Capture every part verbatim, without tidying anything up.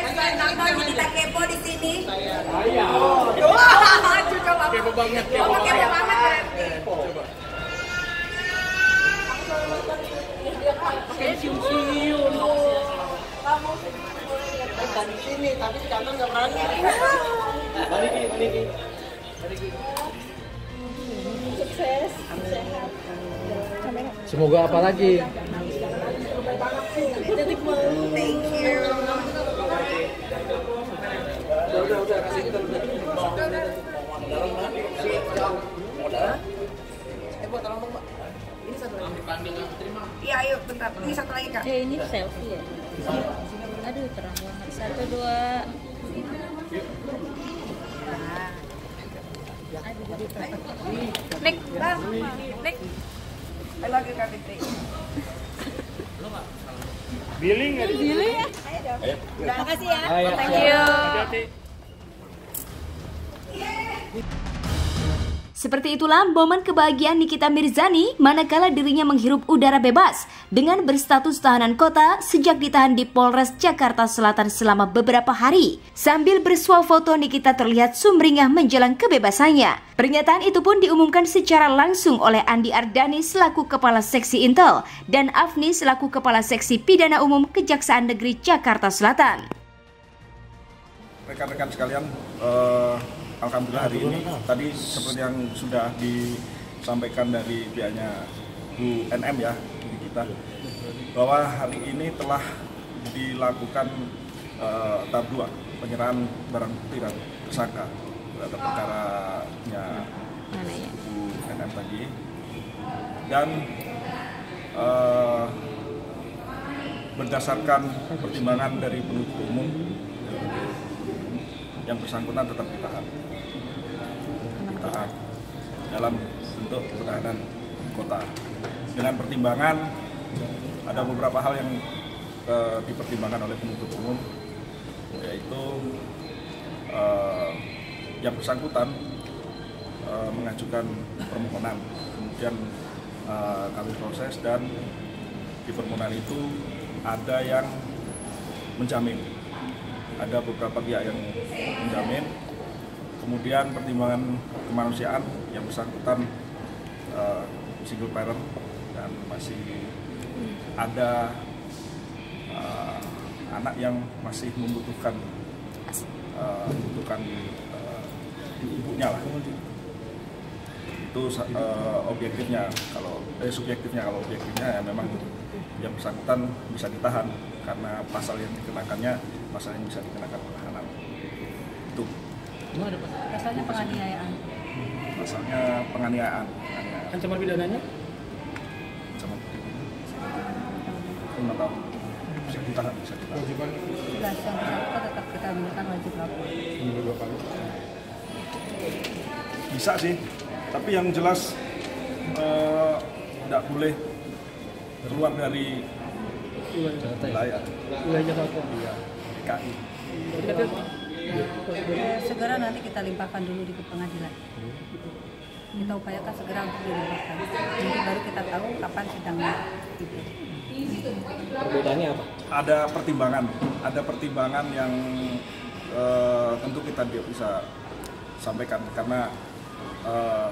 Nontonnya kita kepo di sini. Saya. Oh, maju coba. Kepo banget. Kepo banget berarti. Coba. Pakai siu-siu. Kamu Dari sini, tapi di kantor nggak berani. Balik, balik. Balik. sukses, sehat. Semoga apa lagi? Thank you. Udah, udah, kasih kita udah. Eh, buat tolong dong, Mbak. Ini satu lagi. Iya, ayo bentar. Ini satu lagi, Kak. Ya ini selfie ya. Aduh terang banget. Satu dua. Nick, Bang. Nick. I love you, Kak Fitri. Billing nggak di sini? Billing ya. Ayo. Terima kasih ya. Ayo, Thank you. hati-hati. Seperti itulah momen kebahagiaan Nikita Mirzani manakala dirinya menghirup udara bebas dengan berstatus tahanan kota sejak ditahan di Polres Jakarta Selatan selama beberapa hari. Sambil bersuah foto, Nikita terlihat sumringah menjelang kebebasannya. Pernyataan itu pun diumumkan secara langsung oleh Andi Ardani selaku Kepala Seksi Intel dan Afni selaku Kepala Seksi Pidana Umum Kejaksaan Negeri Jakarta Selatan. Rekan-rekan sekalian, uh, alhamdulillah hari ini tadi seperti yang sudah disampaikan dari pihaknya Bu N M ya, kita bahwa hari ini telah dilakukan uh, tahap dua penyerahan barang bukti dan tersangka terhadap perkaranya Bu N M tadi, dan uh, berdasarkan pertimbangan dari penuntut umum yang bersangkutan tetap ditahan. Ditahan dalam bentuk penahanan kota. Dengan pertimbangan ada beberapa hal yang uh, dipertimbangkan oleh penuntut umum, yaitu uh, yang bersangkutan uh, mengajukan permohonan, kemudian uh, kami proses, dan di permohonan itu ada yang menjamin. Ada beberapa pihak yang menjamin, kemudian pertimbangan kemanusiaan yang bersangkutan uh, single parent dan masih ada uh, anak yang masih membutuhkan uh, membutuhkan uh, ibunya lah. Itu uh, objektifnya, kalau eh subjektifnya kalau objektifnya ya memang yang bersangkutan bisa ditahan karena pasal yang dikenakannya pasal yang bisa dikenakan penahanan. Itu. Pasalnya penganiayaan. Pasalnya penganiayaan. penganiayaan. Ancaman pidananya? Ancaman lima tahun. Bisa ditahan, bisa ditahan. Wajiban Jelas yang bersangkutan tetap kita mintakan wajib lapor. dua kali. Bisa sih, tapi yang jelas eh, tidak boleh keluar dari wilayah Wilayah Jakarta. Iya, D K I. Eh, segera nanti kita limpahkan dulu di pengadilan. Kita upayakan segera untuk dilimpahkan. Nanti baru kita tahu kapan sidangnya. Perbedaannya apa? Ada pertimbangan, ada pertimbangan yang eh, tentu kita tidak bisa sampaikan karena eh,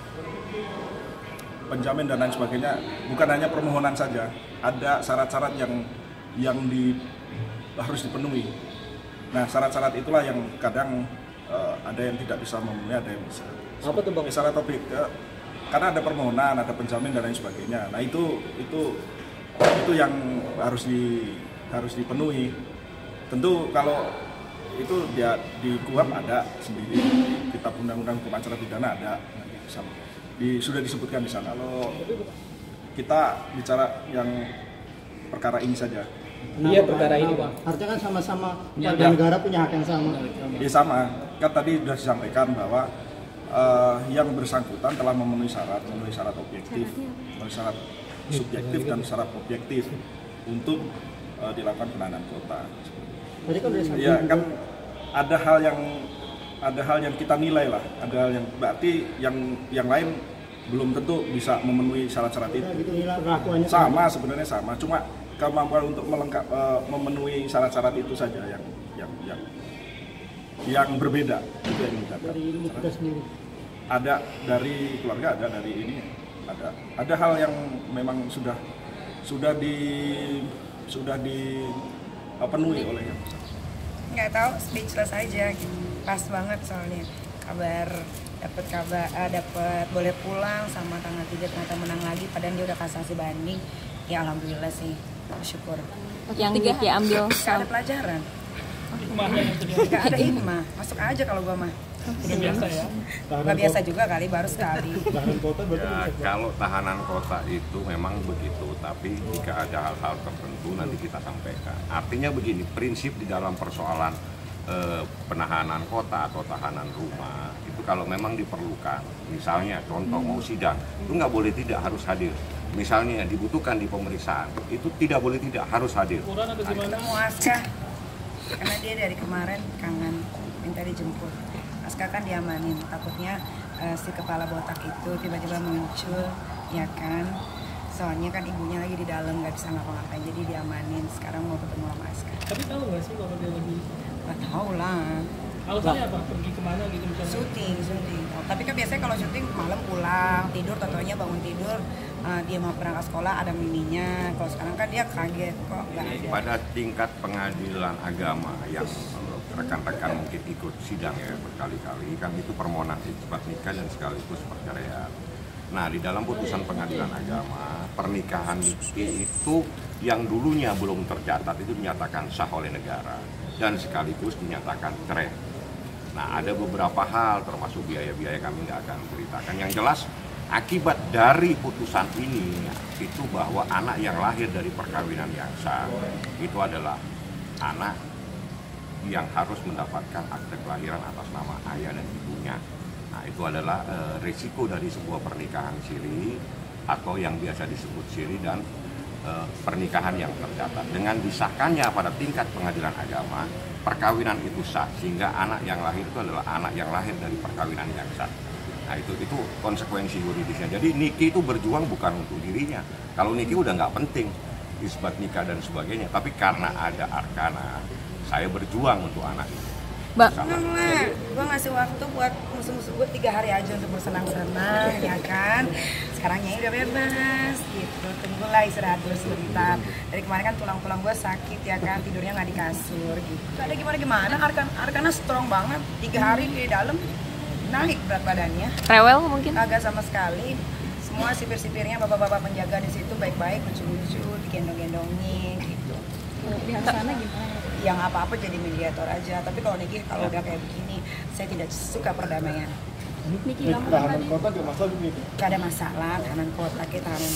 penjamin dan lain sebagainya bukan hanya permohonan saja, ada syarat-syarat yang yang di, harus dipenuhi. Nah, syarat-syarat itulah yang kadang uh, ada yang tidak bisa memenuhi, ada yang bisa. Apa tuh, Bang? Syarat objek, uh, karena ada permohonan, ada penjamin dan lain sebagainya. Nah, itu itu itu yang harus di harus dipenuhi. Tentu kalau itu dia di Kuhap ada sendiri, kitab undang-undang hukum acara pidana ada, nanti bisa di, sudah disebutkan di sana. Kalau kita bicara yang perkara ini saja. Iya, perkara ini, Bang. Harusnya kan sama-sama Ya, warga ya. negara punya hak yang sama. Ya sama, kan tadi sudah disampaikan bahwa uh, yang bersangkutan telah memenuhi syarat, memenuhi syarat objektif, memenuhi syarat subjektif dan syarat objektif untuk uh, dilakukan penahanan kota. Tadi kan udah disebut Ya juga. kan ada hal yang ada hal yang kita nilai lah, ada hal yang berarti yang yang lain belum tentu bisa memenuhi syarat-syarat itu. Gitu nilai perlakuannya Sama sebenarnya sama, cuma kemampuan untuk melengkap uh, memenuhi syarat-syarat itu saja yang yang yang yang berbeda itu yang dicatat. Dari ilmu kita sendiri. Ada dari keluarga, ada dari ini, ada ada hal yang memang sudah sudah di sudah dipenuhi oleh yang Nggak tahu, speechless aja gitu. Pas banget soalnya kabar dapat kabar uh, dapat boleh pulang sama tanggal tiga ternyata menang lagi, padahal dia udah kasasi banding. Ya alhamdulillah sih, bersyukur. Yang Niki ambil Nggak ada pelajaran, nggak ada hikmah, masuk aja kalau gua mah. Udah biasa ya. Nggak biasa juga kali, baru sekali. Tahanan kota berarti Ya, bisa. kalau tahanan kota itu memang begitu, tapi jika ada hal-hal tertentu nanti kita sampaikan. Artinya begini, prinsip di dalam persoalan eh, penahanan kota atau tahanan rumah itu kalau memang diperlukan, misalnya contoh mau sidang, itu nggak boleh tidak harus hadir. Misalnya dibutuhkan di pemeriksaan, itu tidak boleh tidak harus hadir. Ukuran atau gimana? Ketemu Aska, karena dia dari kemarin kangen minta dijemput. Aska kan diamanin, takutnya uh, si kepala botak itu tiba-tiba muncul, ya kan? Soalnya kan ibunya lagi di dalam, nggak bisa ngapa-ngapain, jadi diamanin. Sekarang mau ketemu sama Aska. Tapi tahu nggak sih kalau dia lagi Nggak tahu lah. alasannya apa? Pergi kemana gitu misalnya? Syuting, syuting. Oh, tapi kan biasanya kalau syuting malam pulang, tidur, tentunya bangun tidur, uh, dia mau berangkat sekolah ada mininya. Kalau sekarang kan dia kaget kok nggak ada. Pada tingkat pengadilan agama yang eh, rekan-rekan mungkin ikut sidang ya berkali-kali, kan itu permohonan isbat nikah dan sekaligus perceraian. Nah, di dalam putusan pengadilan agama, pernikahan itu yang dulunya belum tercatat itu dinyatakan sah oleh negara dan sekaligus dinyatakan cerai. Nah, ada beberapa hal termasuk biaya-biaya kami nggak akan ceritakan. Yang jelas akibat dari putusan ini itu bahwa anak yang lahir dari perkawinan yang sah itu adalah anak yang harus mendapatkan akte kelahiran atas nama ayah dan ibunya. Nah, itu adalah e, risiko dari sebuah pernikahan siri atau yang biasa disebut siri dan e, pernikahan yang tercatat. Dengan disahkannya pada tingkat pengadilan agama, perkawinan itu sah sehingga anak yang lahir itu adalah anak yang lahir dari perkawinan yang sah. Nah, itu itu konsekuensi yuridisnya. Jadi Niki itu berjuang bukan untuk dirinya. Kalau Niki udah nggak penting isbat nikah dan sebagainya, tapi karena ada Arkana, saya berjuang untuk anak itu. Mbak, Enggak lah, gue ngasih waktu buat musuh-musuh gue tiga hari aja untuk bersenang-senang, ya kan? Sekarang Nyai udah bebas, gitu. Tunggulah istirahat dulu sebentar. Dari kemarin kan tulang-tulang gue sakit, ya kan? Tidurnya nggak di kasur, gitu. Ada gimana-gimana, Arkana, Arkana strong banget. Tiga hari di dalam, naik berat badannya. rewel mungkin? Kagak sama sekali. Semua sipir-sipirnya, bapak-bapak penjaga di situ baik-baik, lucu-lucu, digendong-gendongin, gitu. Di sana gimana? Yang apa-apa jadi mediator aja, tapi kalau Niki kalau udah kayak begini saya tidak suka perdamaian. Niki tahanan kota juga masalah begitu. Gak ada masalah, tahanan kota kita tahanan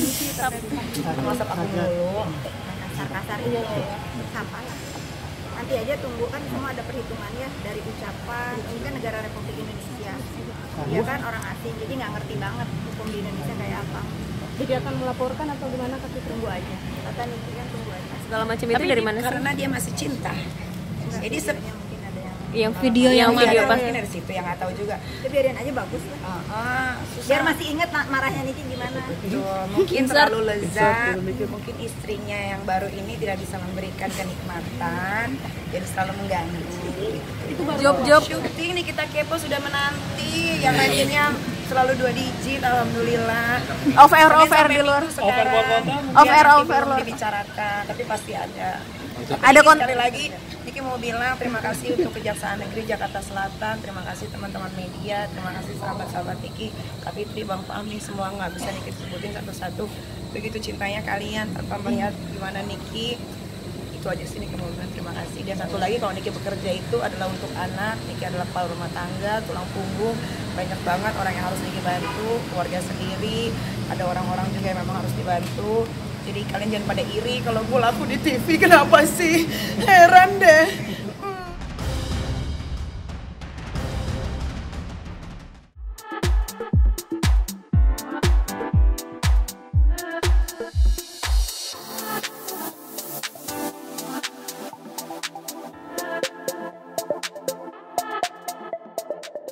mana masa aku dulu kasar-kasar itu sampah lah. Nanti aja tunggu, kan semua ada perhitungannya dari ucapan. Ini kan negara Republik Indonesia, ya kan orang asing, jadi nggak ngerti banget hukum di Indonesia kayak apa. Jadi akan melaporkan atau gimana? Tapi Tunggu aja, kata Niki kan tunggu aja. segala macam itu dari mana sih? karena dia masih cinta. Enggak, Jadi se- videonya mungkin ada yang Yang video yang Yang video ada pas mungkin dari situ yang nggak tahu juga. ya, biarin aja bagus lah. Ah, ah, susah. Biar masih inget na- marahnya Niki gimana. Betul, mungkin terlalu lezat, mungkin istrinya yang baru ini tidak bisa memberikan kenikmatan, jadi selalu mengganggu. job-job Syuting nih kita kepo sudah menanti, yang lainnya selalu dua digit, alhamdulillah. off air Tapi off air sampai di luar. minggu sekarang, Off ya, air, nanti off air belum luar. dibicarakan, tapi pasti ada. Ada Niki, kon- sekali lagi, Niki mau bilang terima kasih untuk Kejaksaan Negeri Jakarta Selatan, terima kasih teman-teman media, terima kasih sahabat-sahabat Niki, Kak Fitri, Bang Fahmi, semua nggak bisa Niki sebutin satu-satu. Begitu cintanya kalian tanpa melihat gimana Niki, itu aja sih Niki mau bilang terima kasih. Dan satu lagi, kalau Niki bekerja itu adalah untuk anak, Niki adalah kepala rumah tangga, tulang punggung, banyak banget orang yang harus Niki bantu, keluarga sendiri, ada orang-orang juga yang memang harus dibantu. Jadi kalian jangan pada iri kalau gue laku di T V, kenapa sih?